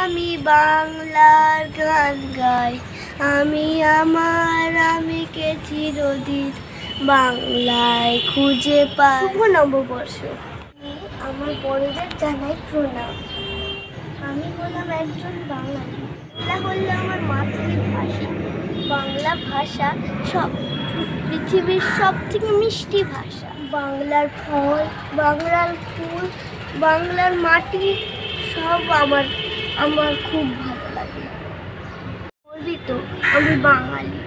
আমি বাংলার গান গাই, আমি আমার আমিকে চিরদিন বাংলায় খুঁজে পাই। শুভ নববর্ষ। আমার বড়দের জানাই প্রণাম। আমি হলাম একজন বাঙালি। বাংলা হলো আমার মাতৃভাষা। বাংলা ভাষা পৃথিবীর সবথেকে মিষ্টি ভাষা। বাংলার ফল, বাংলার ফুল, বাংলার মাটি সব আমার খুব ভালো লাগে। গর্বিত আমি বাঙালি।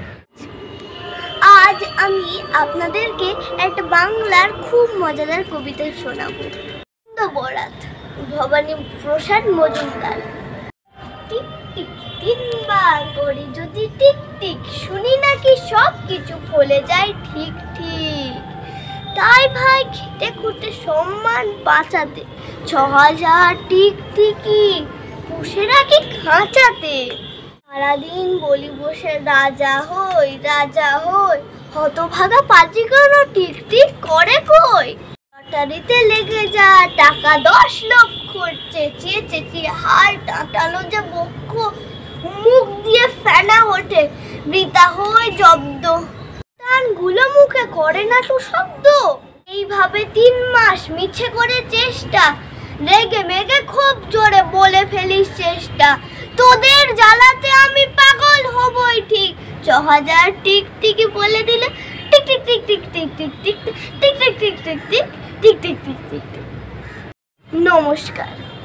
আজ আমি আপনাদেরকে একটা বাংলার খুব মজাদার কবিতা শোনাবো। বরাত, ভবানী প্রসাদ মজুমদার। টিক টিক তিনবার করে যদি টিক টিক শুনি নাকি সব কিছু ফলে যায় ঠিক ঠিক। তাই ভাই খেটে খুঁটে সম্মান বাঁচাতে ৬,০০০ টিক টিকি পুষে রাখি খাঁচাতে। সারাদিন বলি বসে রাজা হই রাজা হই, হতভাগা পাজি কোনো টিক টিক করে কই। লটারিতে লেগে যা টাকা ১০ লক্ষ, চেঁচিয়ে চেঁচিয়ে হাল টাটালো যে বক্ষ। মুখ দিয়ে ফেনা ওঠে বৃথা হয়ে জব্দ, টানগুলো মুখে করে না তো শব্দ। এইভাবে ৩ মাস মিছে করে চেষ্টা, রেগে মেগে খুব জোরে বলে ফেলিস চেষ্টা। তোদের জ্বালাতে আমি পাগল হবই ঠিক, ৬,০০০ টিক টিকি বলে দিলে টিক টিক টিক টিক টিক টিক টিক টিক টিক টিক টিক টিক টিক টিক টিক টিক টিক। নমস্কার।